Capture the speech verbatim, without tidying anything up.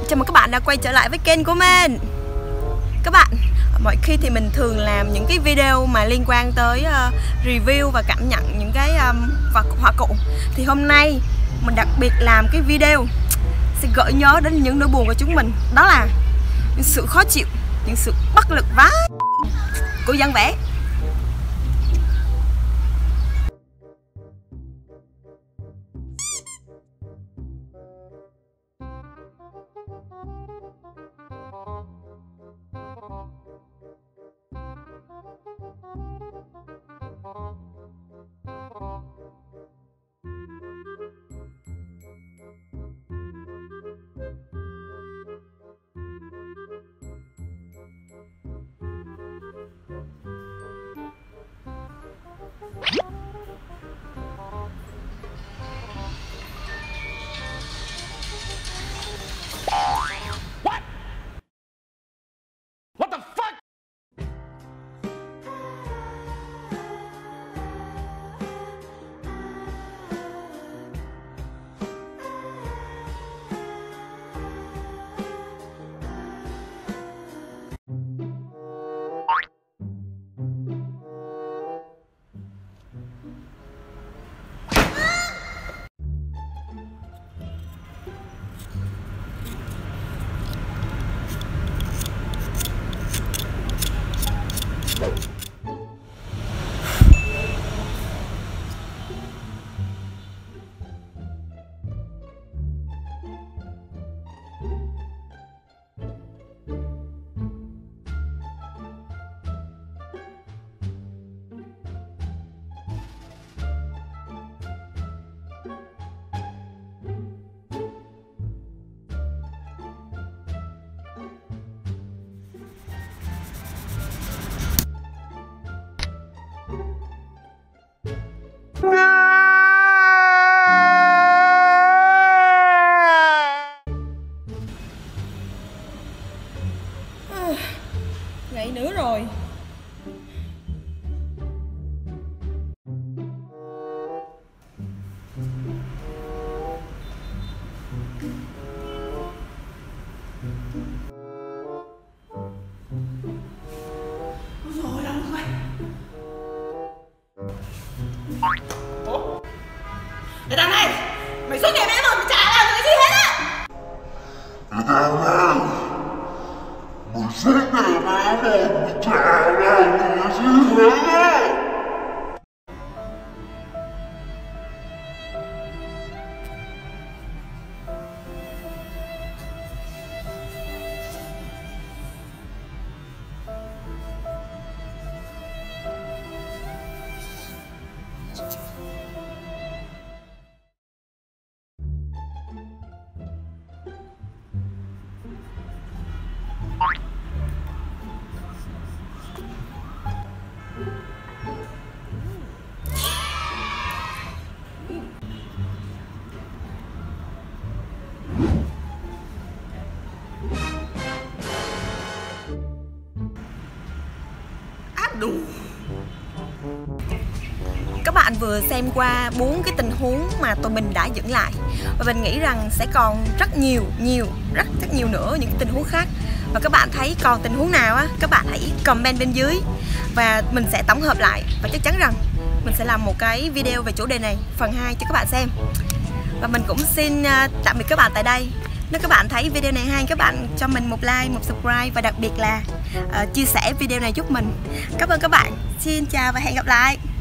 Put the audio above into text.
Chào mừng các bạn đã quay trở lại với kênh của mình. Các bạn, mọi khi thì mình thường làm những cái video mà liên quan tới uh, review và cảm nhận những cái um, vật họa cụ. Thì hôm nay mình đặc biệt làm cái video sẽ gợi nhớ đến những nỗi buồn của chúng mình. Đó là những sự khó chịu, những sự bất lực vá của dân vẽ. Ngày nữa rồi. Rồi đâu rồi. Ủa? Để đằng này, mày suốt ngày mẹ rồi mày chả làm cái gì hết á. Để đằng này, mày suốt ngày mẹ rồi mày chả làm cái gì hết á. Đủ. Các bạn vừa xem qua bốn cái tình huống mà tụi mình đã dựng lại, và mình nghĩ rằng sẽ còn rất nhiều nhiều rất rất nhiều nữa những tình huống khác. Và các bạn thấy còn tình huống nào á, các bạn hãy comment bên dưới và mình sẽ tổng hợp lại, và chắc chắn rằng mình sẽ làm một cái video về chủ đề này phần hai cho các bạn xem. Và mình cũng xin tạm biệt các bạn tại đây. Nếu các bạn thấy video này hay, các bạn cho mình một like, một subscribe và đặc biệt là uh, chia sẻ video này giúp mình. Cảm ơn các bạn. Xin chào và hẹn gặp lại.